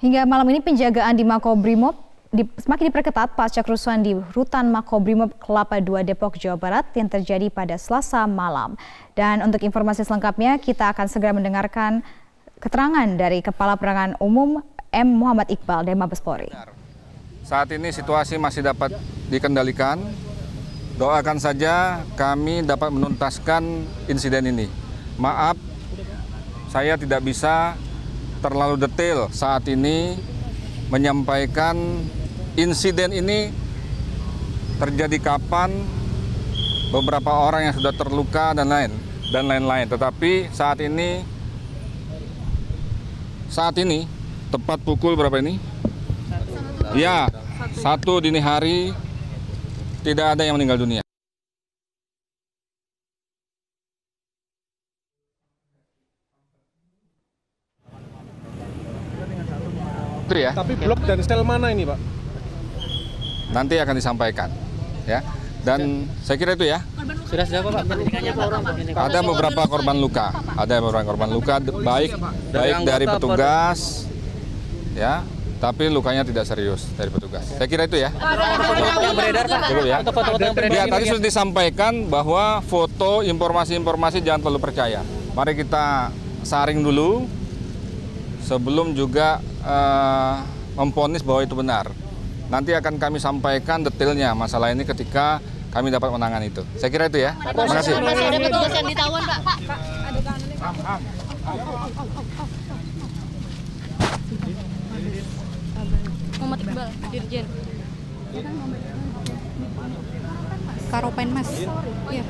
Hingga malam ini penjagaan di Makobrimob semakin diperketat pasca kerusuhan di rutan Makobrimob Kelapa II Depok, Jawa Barat yang terjadi pada Selasa malam. Dan untuk informasi selengkapnya kita akan segera mendengarkan keterangan dari Kepala Penerangan Umum M. Muhammad Iqbal dari Mabes Polri. Saat ini situasi masih dapat dikendalikan. Doakan saja kami dapat menuntaskan insiden ini. Maaf, saya tidak bisa terlalu detail saat ini menyampaikan insiden ini terjadi kapan, beberapa orang yang sudah terluka dan lain-lain. Tetapi saat ini tepat pukul berapa ini? Ya, 1 dini hari tidak ada yang meninggal dunia. Ya. Tapi blok dan sel mana ini, Pak? Nanti akan disampaikan, ya. Dan saya kira itu ya. Sudah Pak? Ada beberapa korban luka, baik dari petugas, ya. Tapi lukanya tidak serius dari petugas. Saya kira itu ya. Yang beredar, Pak. Cukup ya. Foto-foto yang beredar. Ya, tadi sudah disampaikan bahwa foto, informasi jangan terlalu percaya. Mari kita saring dulu sebelum juga memvonis bahwa itu benar. Nanti akan kami sampaikan detailnya masalah ini ketika kami dapat menangani itu. Saya kira itu ya. Terima kasih. Masih ada petugas yang ditawan, Pak. Muhammad Iqbal, Dirjen. Karopenmas. Iya.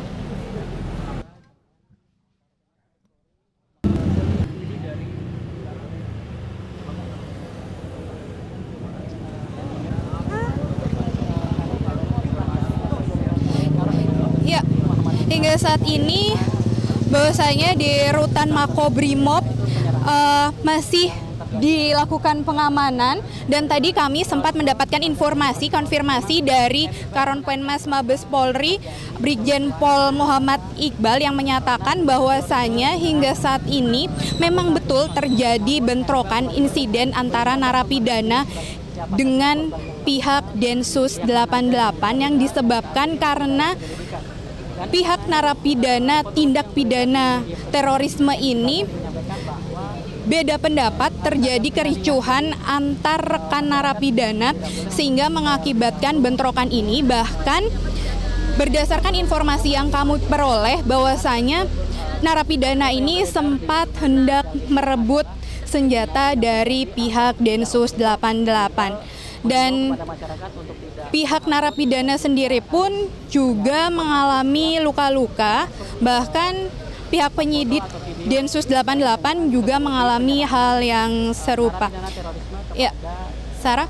Ya, hingga saat ini bahwasanya di rutan Makobrimob masih dilakukan pengamanan, dan tadi kami sempat mendapatkan konfirmasi dari Karopenmas Mabes Polri Brigjen Pol Muhammad Iqbal yang menyatakan bahwasanya hingga saat ini memang betul terjadi bentrokan insiden antara narapidana dengan pihak Densus 88 yang disebabkan karena pihak narapidana tindak pidana terorisme ini beda pendapat, terjadi kericuhan antar rekan narapidana sehingga mengakibatkan bentrokan ini. Bahkan berdasarkan informasi yang kami peroleh bahwasanya narapidana ini sempat hendak merebut senjata dari pihak Densus 88. Dan pihak narapidana sendiri pun juga mengalami luka-luka, bahkan pihak penyidik Densus 88 juga mengalami hal yang serupa. Ya, Sarah?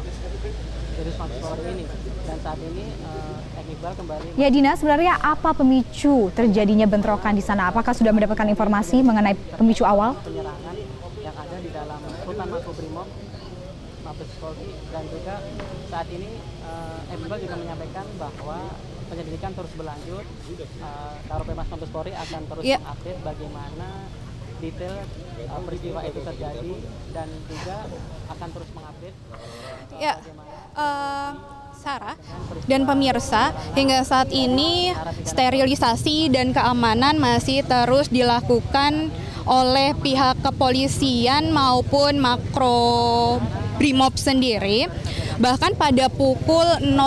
Ya, Dina, sebenarnya apa pemicu terjadinya bentrokan di sana? Apakah sudah mendapatkan informasi mengenai pemicu awal? Penyerangan yang ada di dalam rutan Makobrimob Mabes Polri, dan juga saat ini Iqbal juga menyampaikan bahwa penyelidikan terus berlanjut. Karopenmas Mabes Polri akan terus mengupdate bagaimana detail peristiwa itu terjadi, dan juga akan terus mengupdate Sarah dan pemirsa, hingga saat ini sterilisasi dan keamanan masih terus dilakukan oleh pihak kepolisian maupun Makobrimob sendiri. Bahkan pada pukul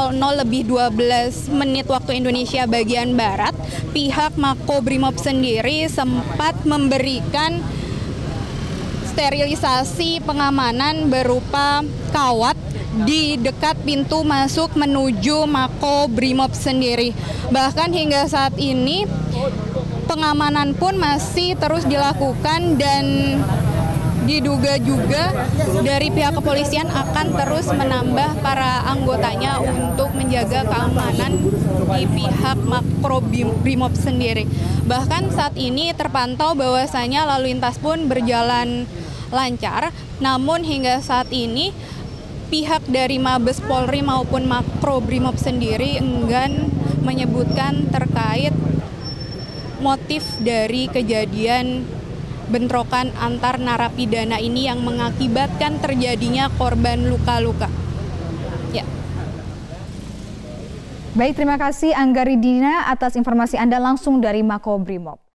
00:12 waktu Indonesia bagian Barat, pihak Makobrimob sendiri sempat memberikan sterilisasi pengamanan berupa kawat di dekat pintu masuk menuju Makobrimob sendiri. Bahkan hingga saat ini pengamanan pun masih terus dilakukan, dan diduga juga dari pihak kepolisian akan terus menambah para anggotanya untuk menjaga keamanan di pihak Makobrimob sendiri. Bahkan saat ini terpantau bahwasanya lalu lintas pun berjalan lancar, namun hingga saat ini pihak dari Mabes Polri maupun Makobrimob sendiri enggan menyebutkan terkait motif dari kejadian bentrokan antar narapidana ini yang mengakibatkan terjadinya korban luka-luka. Ya. Baik, terima kasih Angga Ridina atas informasi Anda langsung dari Makobrimob.